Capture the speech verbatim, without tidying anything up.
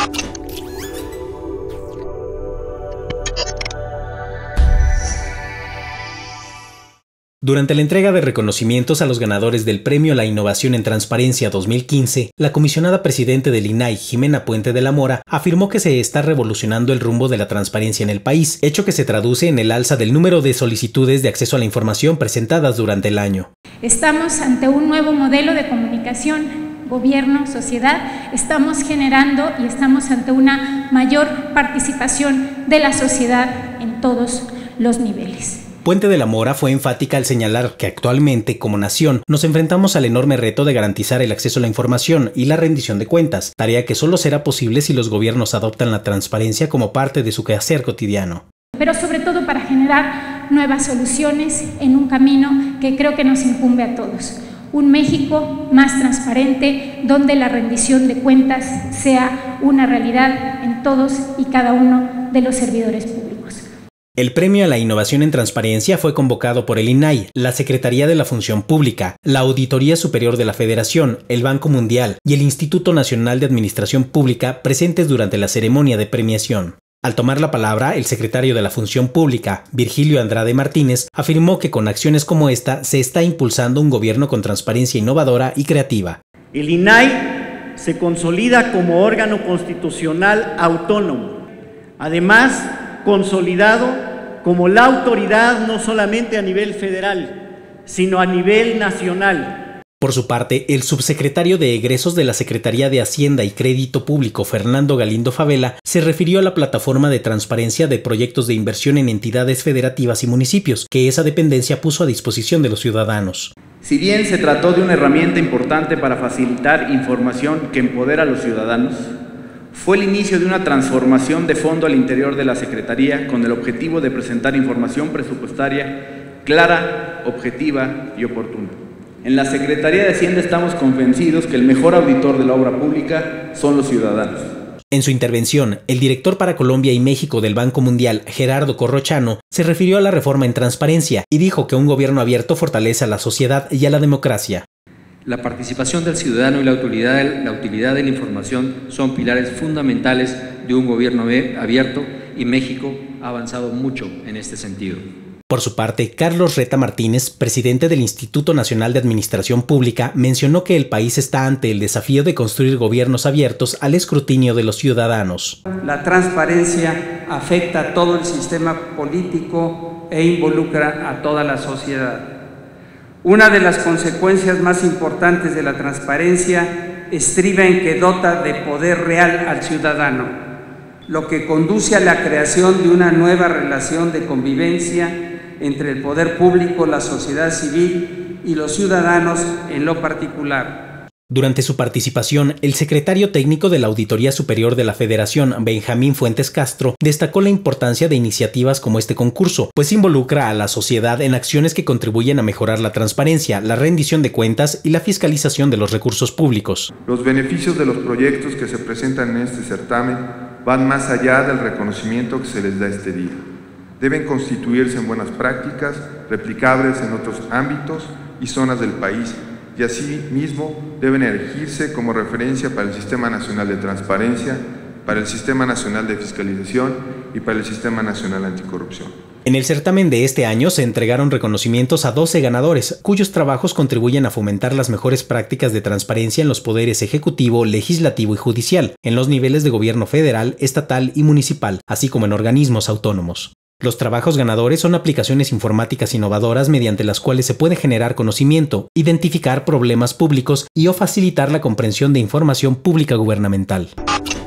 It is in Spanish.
Durante la entrega de reconocimientos a los ganadores del Premio a la Innovación en Transparencia dos mil quince, la comisionada presidente del I N A I, Jimena Puente de la Mora, afirmó que se está revolucionando el rumbo de la transparencia en el país, hecho que se traduce en el alza del número de solicitudes de acceso a la información presentadas durante el año. Estamos ante un nuevo modelo de comunicación, gobierno, sociedad, estamos generando y estamos ante una mayor participación de la sociedad en todos los niveles. Puente de la Mora fue enfática al señalar que actualmente, como nación, nos enfrentamos al enorme reto de garantizar el acceso a la información y la rendición de cuentas, tarea que solo será posible si los gobiernos adoptan la transparencia como parte de su quehacer cotidiano. Pero sobre todo para generar nuevas soluciones en un camino que creo que nos incumbe a todos. Un México más transparente, donde la rendición de cuentas sea una realidad en todos y cada uno de los servidores públicos. El Premio a la Innovación en Transparencia fue convocado por el I N A I, la Secretaría de la Función Pública, la Auditoría Superior de la Federación, el Banco Mundial y el Instituto Nacional de Administración Pública presentes durante la ceremonia de premiación. Al tomar la palabra, el secretario de la Función Pública, Virgilio Andrade Martínez, afirmó que con acciones como esta se está impulsando un gobierno con transparencia innovadora y creativa. El I N A I se consolida como órgano constitucional autónomo, además consolidado como la autoridad no solamente a nivel federal, sino a nivel nacional. Por su parte, el subsecretario de Egresos de la Secretaría de Hacienda y Crédito Público, Fernando Galindo Favela, se refirió a la plataforma de transparencia de proyectos de inversión en entidades federativas y municipios, que esa dependencia puso a disposición de los ciudadanos. Si bien se trató de una herramienta importante para facilitar información que empodera a los ciudadanos, fue el inicio de una transformación de fondo al interior de la Secretaría con el objetivo de presentar información presupuestaria clara, objetiva y oportuna. En la Secretaría de Hacienda estamos convencidos que el mejor auditor de la obra pública son los ciudadanos. En su intervención, el director para Colombia y México del Banco Mundial, Gerardo Corrochano, se refirió a la reforma en transparencia y dijo que un gobierno abierto fortalece a la sociedad y a la democracia. La participación del ciudadano y la utilidad, la utilidad de la información son pilares fundamentales de un gobierno abierto y México ha avanzado mucho en este sentido. Por su parte, Carlos Reta Martínez, presidente del Instituto Nacional de Administración Pública, mencionó que el país está ante el desafío de construir gobiernos abiertos al escrutinio de los ciudadanos. La transparencia afecta a todo el sistema político e involucra a toda la sociedad. Una de las consecuencias más importantes de la transparencia estriba en que dota de poder real al ciudadano, lo que conduce a la creación de una nueva relación de convivencia entre el poder público, la sociedad civil y los ciudadanos en lo particular. Durante su participación, el secretario técnico de la Auditoría Superior de la Federación, Benjamín Fuentes Castro, destacó la importancia de iniciativas como este concurso, pues involucra a la sociedad en acciones que contribuyen a mejorar la transparencia, la rendición de cuentas y la fiscalización de los recursos públicos. Los beneficios de los proyectos que se presentan en este certamen van más allá del reconocimiento que se les da este día. Deben constituirse en buenas prácticas, replicables en otros ámbitos y zonas del país, y asimismo deben erigirse como referencia para el Sistema Nacional de Transparencia, para el Sistema Nacional de Fiscalización y para el Sistema Nacional Anticorrupción. En el certamen de este año se entregaron reconocimientos a doce ganadores, cuyos trabajos contribuyen a fomentar las mejores prácticas de transparencia en los poderes ejecutivo, legislativo y judicial, en los niveles de gobierno federal, estatal y municipal, así como en organismos autónomos. Los trabajos ganadores son aplicaciones informáticas innovadoras mediante las cuales se puede generar conocimiento, identificar problemas públicos y o facilitar la comprensión de información pública gubernamental.